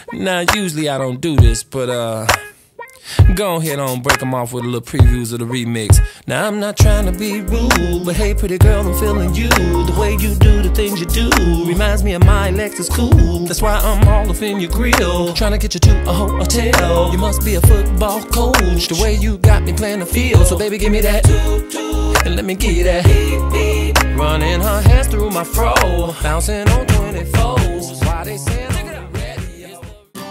Now, usually I don't do this, but go ahead on, break them off with a little previews of the remix. Now, I'm not trying to be rude, but hey, pretty girl, I'm feeling you. The way you do the things you do reminds me of my Lexus cool. That's why I'm all up in your grill, trying to get you to a hotel. You must be a football coach, the way you got me playing the field. So baby, give me that, and let me give you that. Running her hands through my fro, bouncing on 24s. Why they say look at the radio.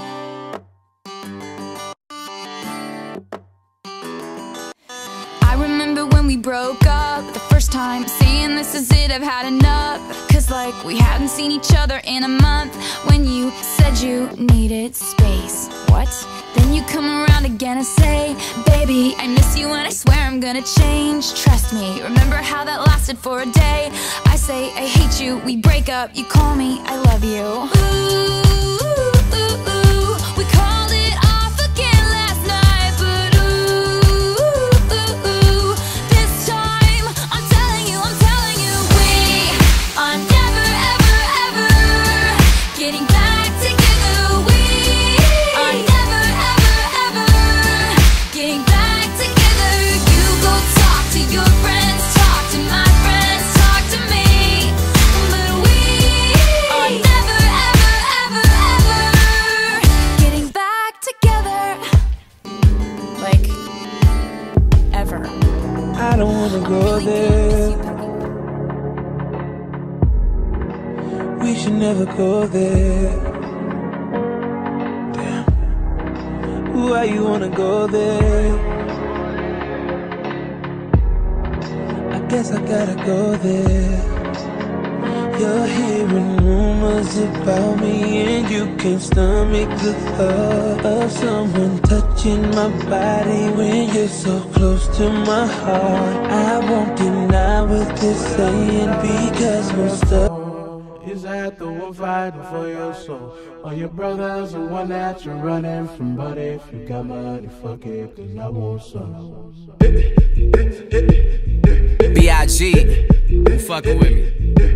I remember when we broke up, the first time saying this is it, I've had enough. Cause like we hadn't seen each other in a month. When you said you needed space, what? Then you come around again and say, baby, I miss you and I swear I'm gonna change. Trust me, remember how that lasted for a day? I say I hate you, we break up, you call me I love you. Ooh, ooh, ooh, we called it off again last night, but ooh, ooh, ooh, this time I'm telling you, we are never, ever, ever getting back together. We are never, ever, ever getting back together. You go talk to your friends, talk to my friends, talk to me, but we are never, ever, ever, ever getting back together. Like, ever. I don't wanna go there. We should never go there. Damn. Why you wanna go there? I guess I gotta go there. You're hearing rumors about me, and you can't stomach the thought of someone touching my body when you're so close to my heart. I won't deny what they're saying because we're stuck. Is that the one fighting for your soul? Or your brother's the one that you're running from? But if you got money, fuck it, cause I want some. B.I.G. Who fucking with me?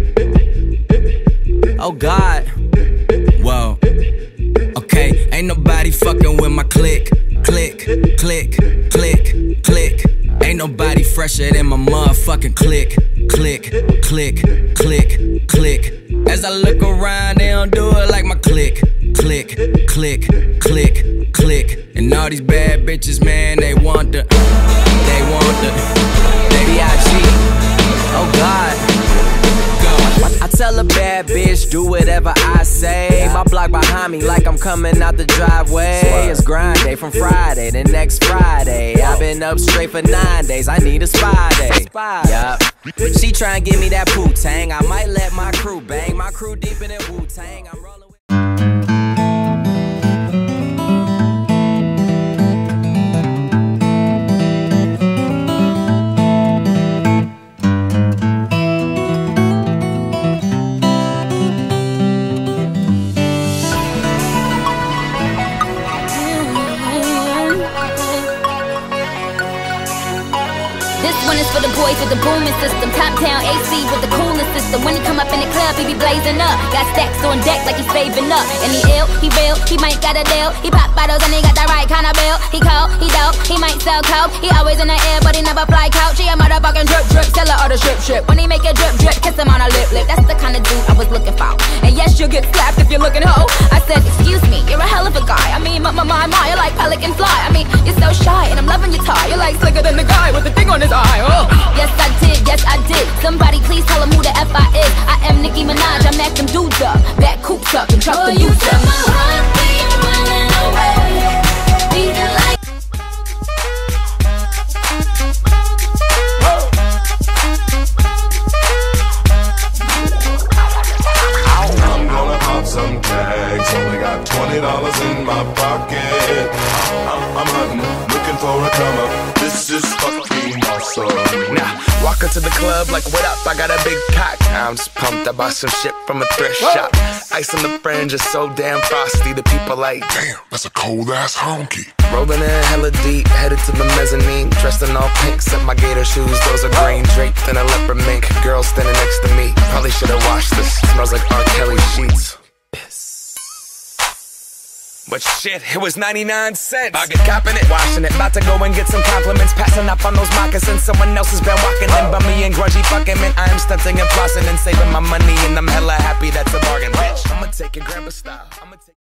Oh God. Whoa. Okay, ain't nobody fucking with my click. Click, click, click, click. Ain't nobody fresher than my motherfucking click. Click, click, click, click. As I look around, they don't do it like my click. Click, click, click, click. And all these bad bitches, man, they want the B.I.G. Oh God. I tell a bad bitch, do whatever I say. My block behind me like I'm coming out the driveway. It's grind day from Friday to next Friday. I've been up straight for 9 days, I need a spy day. Yup. She try and give me that poo-tang. I might let my crew bang. My crew deep in that Wu-Tang. I'm rolling with for the boys with the booming system, top down AC with the coolest system. When he come up in the club, he be blazing up. Got stacks on deck like he's saving up. And he ill, he real, he might got a deal. He pop bottles and he got the right kind of bill. He cold, he dope, he might sell coke. He always in the air, but he never fly couch. He a motherfucking drip drip, seller or the strip strip. When he make a drip drip, kiss him on a lip lip. That's the kind of dude I was looking for. And yes, you'll get slapped if you're looking hoe. I said, excuse me, you're a hell of a guy. I mean, my, you're like pelican fly. I mean, you're so shy and I'm loving your tie. You're like slicker than the guy with the thing on his eye. Oh. Yes, I did, yes, I did. Somebody please tell him who the F I is. I am Nicki Minaj, I mack them dudes up. Back coops up and truck the boots up. My heart beat running away. Beating like I'm gonna pop some tags. Only got $20 in my pocket. I'm hunting, looking for a come up. This is fucking awesome. Now, walk into the club like, what up? I got a big cock. I'm just pumped. I bought some shit from a thrift shop. Ice on the fringe is so damn frosty. The people like, damn, that's a cold ass honky. Rolling in hella deep, headed to the mezzanine. Dressed in all pink, set my gator shoes. Those are green, draped in a leopard mink. Girl standing next to me. Probably should've washed this. Smells like R. Kelly sheets. But shit, it was 99 cents. I get copping it, washing it, about to go and get some compliments, passing up on those moccasins. Someone else has been walking in, but me and grungy fucking man. I am stunting and flossing and saving my money, and I'm hella happy that's a bargain, bitch. I'ma take your grandpa style.